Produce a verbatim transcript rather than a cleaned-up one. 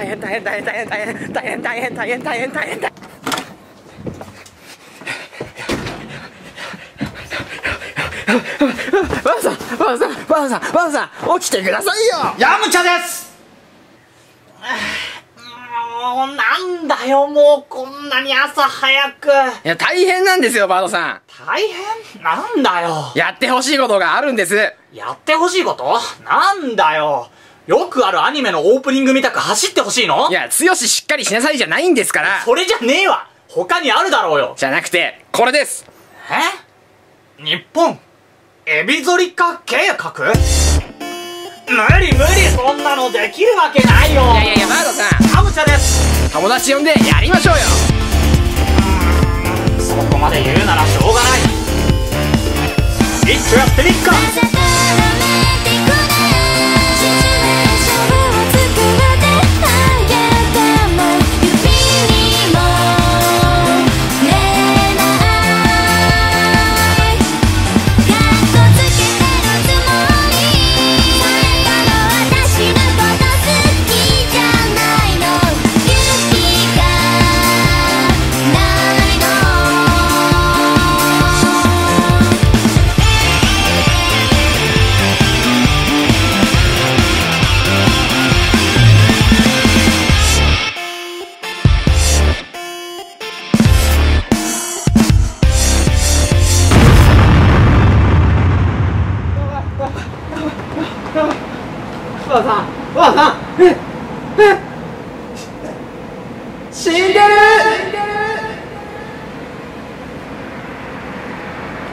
大変大変大変大変大変大変大変大変大変大変大変。バウさんバウさんバウさんバウさん起きてくださいよ。 ヤムチャです。もうなんだよ、もうこんなに朝早く。 いや大変なんですよバウさん。 大変なんだよ。 やってほしいことがあるんです。 やってほしいこと？なんだよ。よくあるアニメのオープニングみたく走ってほしいの？ いや剛しっかりしなさいじゃないんですから。 それじゃねえわ。他にあるだろうよ。 じゃなくてこれです。 え？日本エビゾリ化計画？無理無理、そんなのできるわけないよ。 いやいやいやバードさん、 ヤムチャです。 友達呼んでやりましょうよ。 うーん、そこまで言うならしょうがない。一丁やってみっか。 バウさ